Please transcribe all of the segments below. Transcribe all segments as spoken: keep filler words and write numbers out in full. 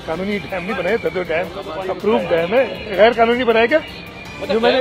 कानूनी डैम नहीं बनाए थे, तो डैम अप्रूव डैम है, गैर कानूनी बनाया क्या जो मैंने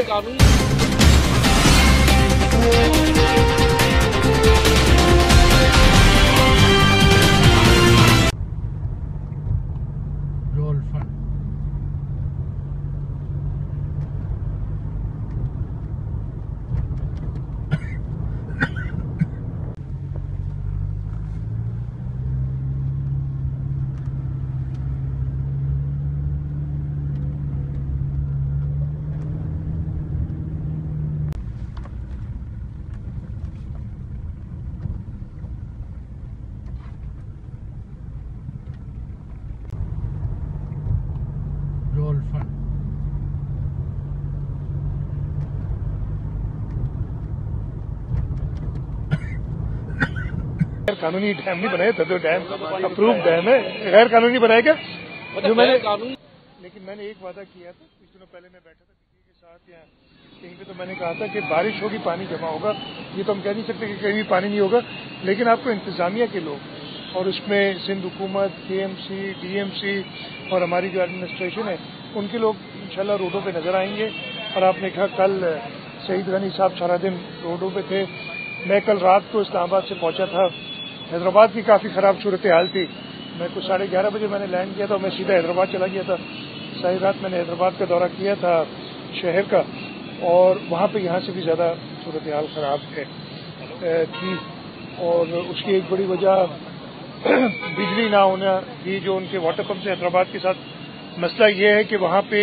कानूनी डैम नहीं बनाए थे, तो डैम अप्रूव डैम है, गैर कानूनी बनाया क्या जो मैंने लेकिन मैंने एक वादा किया था कुछ दिनों पहले, मैं बैठा था किसी के साथ या कहीं पे, तो मैंने कहा था कि बारिश होगी पानी जमा होगा। ये तो हम कह नहीं सकते कि कहीं भी पानी नहीं होगा, लेकिन आपको इंतजामिया के लोग और उसमें सिंध हुकूमत, के M C, D M C और हमारी जो एडमिनिस्ट्रेशन है उनके लोग इंशाल्लाह रोडों पे नजर आएंगे। और आपने कहा कल शहीद गनी साहब सारा दिन रोडों पे थे, मैं कल रात को इस्लामाबाद से पहुंचा था। हैदराबाद की काफ़ी ख़राब सूरत हाल थी, मैं कुछ साढ़े ग्यारह बजे मैंने लैंड किया था, मैं सीधा हैदराबाद चला गया था। सारी रात मैंने हैदराबाद का दौरा किया था शहर का, और वहाँ पे यहाँ से भी ज़्यादा सूरत हाल ख़राब है थी। और उसकी एक बड़ी वजह बिजली ना होना थी, जो उनके वाटर पंप से हैदराबाद के साथ मसला ये है कि वहाँ पे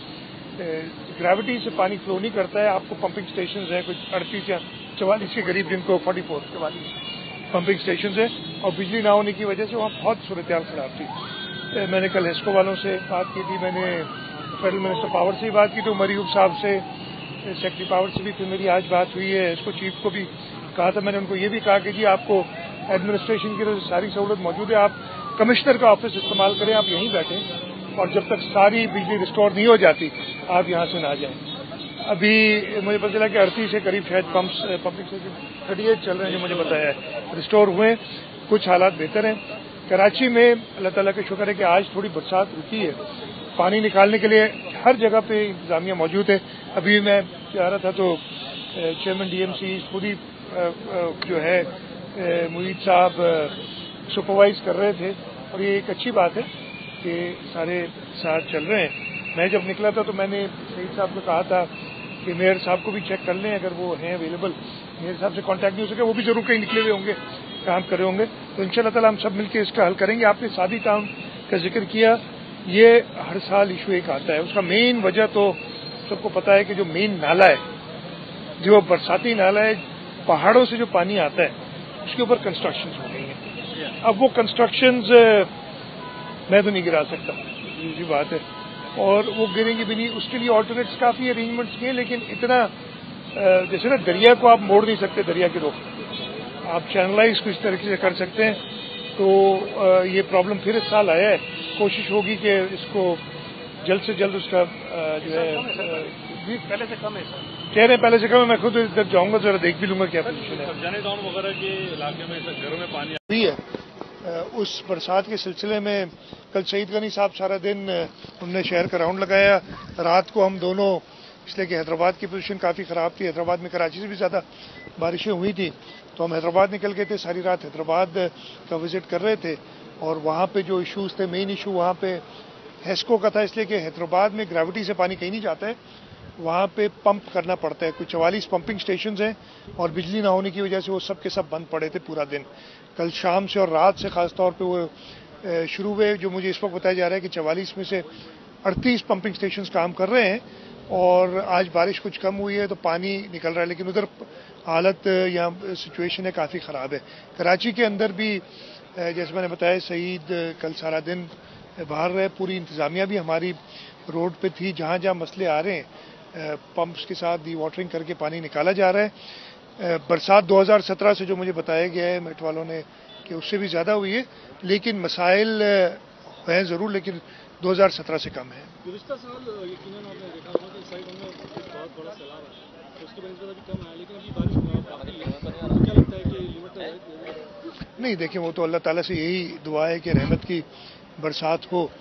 ग्रेविटी से पानी फ्लो नहीं करता है। आपको पंपिंग स्टेशन है कुछ अड़तीस या चवालीस के करीब, जिनको फोर्टी फोर चवालीस पंपिंग स्टेशन है, और बिजली ना होने की वजह से वहाँ बहुत सूरत हाल ख़राब थी। मैंने कल हेस्को वालों से बात की थी, मैंने फेडरल मिनिस्टर पावर से भी बात की थी, मरीयूब साहब से, सेक्रेटरी पावर से भी फिर मेरी आज बात हुई है। इसको चीफ को भी कहा था, मैंने उनको ये भी कहा कि जी आपको एडमिनिस्ट्रेशन की सारी सहूलत मौजूद है, आप कमिश्नर का ऑफिस इस्तेमाल करें, आप यहीं बैठें, और जब तक सारी बिजली रिस्टोर नहीं हो जाती आप यहाँ से ना जाएं। अभी मुझे पता चला कि अड़तीस के करीब शायद pumps pumping station thirty eight चल रहे हैं, जो मुझे बताया है रिस्टोर हुए, कुछ हालात बेहतर हैं। कराची में अल्लाह ताला का शुक्र है कि आज थोड़ी बरसात रुकी है, पानी निकालने के लिए हर जगह पे इंतजामिया मौजूद है। अभी मैं जा रहा था तो चेयरमैन डी एम सी खुद ही जो है मुईद साहब सुपरवाइज कर रहे थे, और ये एक अच्छी बात है कि सारे साथ चल रहे हैं। मैं जब निकला था तो मैंने शहीद साहब को कहा था कि मेयर साहब को भी चेक कर लें, अगर वो हैं अवेलेबल, मेयर साहब से कांटेक्ट नहीं हो सके, वो भी जरूर कहीं निकले हुए होंगे, काम कर रहे होंगे, तो इंशाल्लाह ताला हम सब मिलकर इसका हल करेंगे। आपने सादी टाउन का जिक्र किया, ये हर साल इशू एक आता है, उसका मेन वजह तो सबको पता है कि जो मेन नाला है, जो बरसाती नाला है, पहाड़ों से जो पानी आता है उसके ऊपर कंस्ट्रक्शन हो गई हैं। अब वो कंस्ट्रक्शन मैं तो नहीं गिरा सकता, ये बात है, और वो गिरेंगी भी नहीं, उसके लिए ऑल्टरनेट्स काफ़ी अरेंजमेंट्स किए, लेकिन इतना जैसे ना दरिया को आप मोड़ नहीं सकते, दरिया के रुख आप चैनलाइज को इस तरीके से कर सकते हैं। तो ये प्रॉब्लम फिर इस साल आया है, कोशिश होगी कि इसको जल्द से जल्द उसका जो है पहले से कम है सर, कह रहे हैं पहले से कम है। मैं खुद इधर जाऊंगा, जरा देख भी लूंगा क्या पोजीशन है। जाने टाउन वगैरह के इलाके में घरों में पानी हुई है। उस बरसात के सिलसिले में कल शहीद गनी साहब सारा दिन उन्होंने शहर का राउंड लगाया, रात को हम दोनों, इसलिए कि हैदराबाद की पोजीशन काफ़ी ख़राब थी, हैदराबाद में कराची से भी ज़्यादा बारिशें हुई थी, तो हम हैदराबाद निकल गए थे, सारी रात हैदराबाद का विजिट कर रहे थे। और वहाँ पे जो इश्यूज़ थे, मेन इशू वहाँ पे हेस्को का था, इसलिए कि हैदराबाद में ग्रेविटी से पानी कहीं नहीं जाता है, वहाँ पे पंप करना पड़ता है। कुछ चवालीस पंपिंग स्टेशंस हैं, और बिजली ना होने की वजह से वो सब के सब बंद पड़े थे पूरा दिन। कल शाम से और रात से ख़ास तौर पे वो शुरू हुए, जो मुझे इस वक्त बताया जा रहा है कि चवालीस में से अड़तीस पंपिंग स्टेशंस काम कर रहे हैं, और आज बारिश कुछ कम हुई है तो पानी निकल रहा है, लेकिन उधर हालत या सिचुएशन है काफ़ी ख़राब है। कराची के अंदर भी जैसे मैंने बताया, शहीद कल सारा दिन बाहर रहे, पूरी इंतज़ामिया भी हमारी रोड पे थी, जहाँ जहाँ मसले आ रहे हैं पंप्स के साथ डी वाटरिंग करके पानी निकाला जा रहा है। बरसात दो हज़ार सत्रह से जो मुझे बताया गया है मेट वालों ने कि उससे भी ज़्यादा हुई है, लेकिन मसाइल हैं ज़रूर, लेकिन दो हज़ार सत्रह से कम है। गुज़िश्ता साल यकीनन आपने देखा होगा कि साइड में बहुत बड़ा सैलाब है, तो उसकी वजह से अभी कम है, लेकिन अभी बारिश काफ़ी है, क्या लगता है कि लिमिट है? नहीं, देखिए वो तो अल्लाह ताला से यही दुआ है कि रहमत की बरसात हो,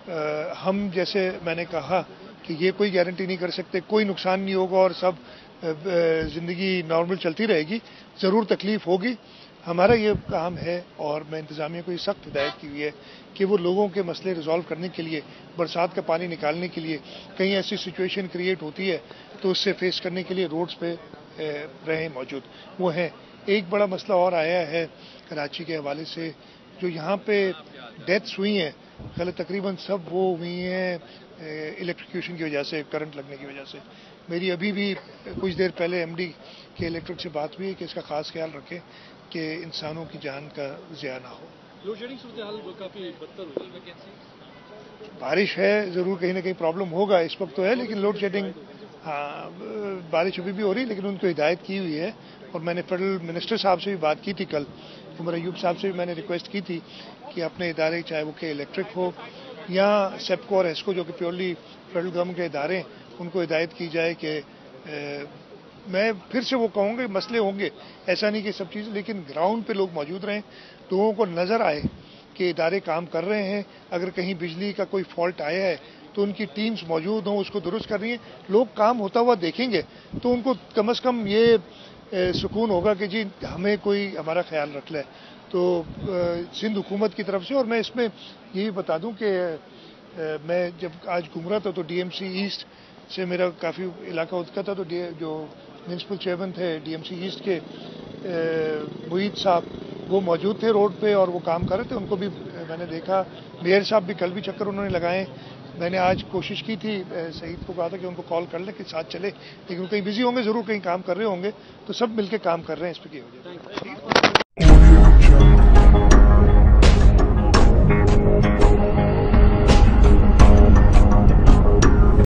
हम जैसे मैंने कहा कि ये कोई गारंटी नहीं कर सकते, कोई नुकसान नहीं होगा और सब ज़िंदगी नॉर्मल चलती रहेगी, ज़रूर तकलीफ होगी। हमारा ये काम है और मैं इंतज़ामिया को ये सख्त हिदायत की हुई है कि वो लोगों के मसले रिजॉल्व करने के लिए, बरसात का पानी निकालने के लिए, कहीं ऐसी सिचुएशन क्रिएट होती है तो उससे फेस करने के लिए रोड्स पे रहें मौजूद। वो हैं। एक बड़ा मसला और आया है कराची के हवाले से, जो यहाँ पे डेथ्स हुई हैं, कल तकरीबन सब वो हुई हैं इलेक्ट्रिक्यूशन की वजह से, करंट लगने की वजह से। मेरी अभी भी कुछ देर पहले एमडी के इलेक्ट्रिक से बात हुई है कि इसका खास ख्याल रखें कि इंसानों की जान का ज़िया ना हो। लोड शेडिंग सूरत हाल काफ़ी बदतर हुई। बारिश है, ज़रूर कहीं ना कहीं प्रॉब्लम होगा, इस वक्त तो है, लेकिन लोड शेडिंग, हाँ बारिश अभी भी हो रही है, लेकिन उनको हिदायत की हुई है। और मैंने फेडरल मिनिस्टर साहब से भी बात की थी कल, उमर अयूब साहब से भी मैंने रिक्वेस्ट की थी कि अपने इदारे, चाहे वो के इलेक्ट्रिक हो या सेप्को और एस्को जो कि प्योरली फेडरल गवर्नमेंट के इदारे हैं, उनको हिदायत की जाए कि मैं फिर से वो कहूँगा मसले होंगे, ऐसा नहीं कि सब चीज़ें, लेकिन ग्राउंड पे लोग मौजूद रहें, लोगों को नज़र आए कि इदारे काम कर रहे हैं। अगर कहीं बिजली का कोई फॉल्ट आया है तो उनकी टीम्स मौजूद हों, उसको दुरुस्त कर रही हैं, लोग काम होता हुआ देखेंगे तो उनको कम अज़ कम ये सुकून होगा कि जी हमें कोई हमारा ख्याल रख ले। तो सिंध हुकूमत की तरफ से, और मैं इसमें यही बता दूं कि मैं जब आज घूम रहा था तो डीएमसी ईस्ट से मेरा काफ़ी इलाका उतका था, तो जो म्यूनसिपल चेयरमैन थे डीएमसी ईस्ट के मुईद साहब, वो मौजूद थे रोड पे और वो काम कर रहे थे, उनको भी मैंने देखा। मेयर साहब भी कल भी चक्कर उन्होंने लगाए। मैंने आज कोशिश की थी, सईद को कहा था कि उनको कॉल कर लें कि साथ चले, लेकिन कहीं बिजी होंगे, ज़रूर कहीं काम कर रहे होंगे, तो सब मिलके काम कर रहे हैं इस पर की हो जाए।